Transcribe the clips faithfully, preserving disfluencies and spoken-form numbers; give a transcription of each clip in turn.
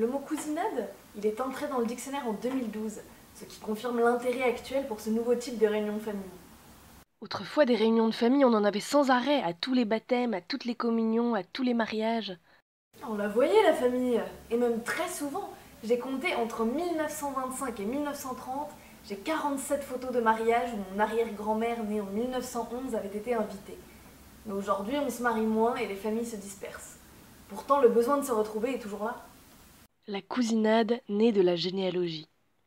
Le mot cousinade, il est entré dans le dictionnaire en deux mille douze, ce qui confirme l'intérêt actuel pour ce nouveau type de réunion de famille. Autrefois, des réunions de famille, on en avait sans arrêt, à tous les baptêmes, à toutes les communions, à tous les mariages. On la voyait la famille, et même très souvent. J'ai compté entre mille neuf cent vingt-cinq et mille neuf cent trente, j'ai quarante-sept photos de mariage où mon arrière-grand-mère née en mille neuf cent onze avait été invitée. Mais aujourd'hui, on se marie moins et les familles se dispersent. Pourtant, le besoin de se retrouver est toujours là. La cousinade née de la généalogie.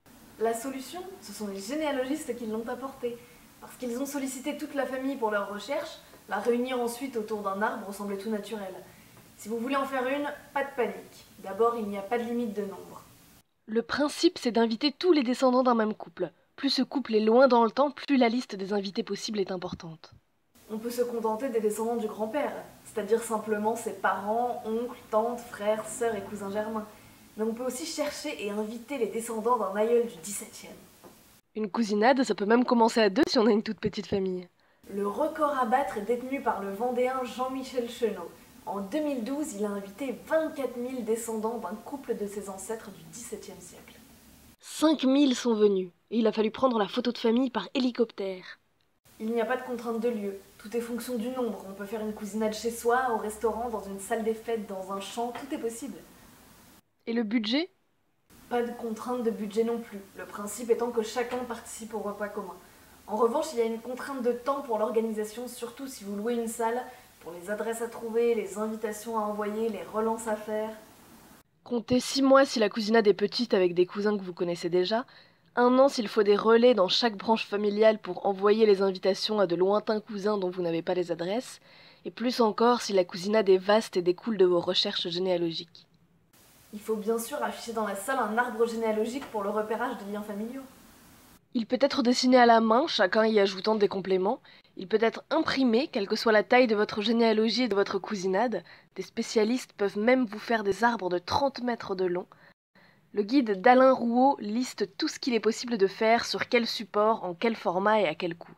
La solution, ce sont les généalogistes qui l'ont apportée. Parce qu'ils ont sollicité toute la famille pour leurs recherches, la réunir ensuite autour d'un arbre semblait tout naturel. Si vous voulez en faire une, pas de panique. D'abord, il n'y a pas de limite de nombre. Le principe, c'est d'inviter tous les descendants d'un même couple. Plus ce couple est loin dans le temps, plus la liste des invités possibles est importante. On peut se contenter des descendants du grand-père, c'est-à-dire simplement ses parents, oncles, tantes, frères, sœurs et cousins germains. Mais on peut aussi chercher et inviter les descendants d'un aïeul du dix-septième. Une cousinade, ça peut même commencer à deux si on a une toute petite famille. Le record à battre est détenu par le Vendéen Jean-Michel Chenot. En deux mille douze, il a invité vingt-quatre mille descendants d'un couple de ses ancêtres du dix-septième siècle. cinq mille sont venus, et il a fallu prendre la photo de famille par hélicoptère. Il n'y a pas de contrainte de lieu, tout est fonction du nombre. On peut faire une cousinade chez soi, au restaurant, dans une salle des fêtes, dans un champ, tout est possible. Et le budget? Pas de contrainte de budget non plus, le principe étant que chacun participe au repas commun. En revanche, il y a une contrainte de temps pour l'organisation, surtout si vous louez une salle, pour les adresses à trouver, les invitations à envoyer, les relances à faire. Comptez six mois si la cousinade est petite avec des cousins que vous connaissez déjà, un an s'il faut des relais dans chaque branche familiale pour envoyer les invitations à de lointains cousins dont vous n'avez pas les adresses, et plus encore si la cousinade est vaste et découle de vos recherches généalogiques. Il faut bien sûr afficher dans la salle un arbre généalogique pour le repérage des liens familiaux. Il peut être dessiné à la main, chacun y ajoutant des compléments. Il peut être imprimé, quelle que soit la taille de votre généalogie et de votre cousinade. Des spécialistes peuvent même vous faire des arbres de trente mètres de long. Le guide d'Alain Rouault liste tout ce qu'il est possible de faire, sur quel support, en quel format et à quel coût.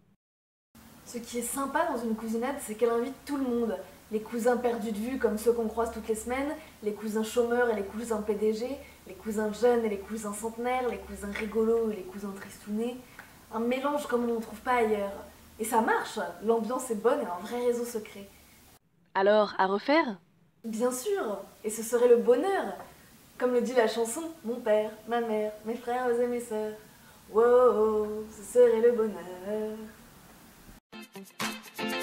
Ce qui est sympa dans une cousinade, c'est qu'elle invite tout le monde. Les cousins perdus de vue comme ceux qu'on croise toutes les semaines, les cousins chômeurs et les cousins P D G, les cousins jeunes et les cousins centenaires, les cousins rigolos et les cousins tristounés. Un mélange comme on n'en trouve pas ailleurs. Et ça marche, l'ambiance est bonne et un vrai réseau secret. Alors, à refaire? Bien sûr, et ce serait le bonheur. Comme le dit la chanson, mon père, ma mère, mes frères et mes sœurs. Wow, ce serait le bonheur.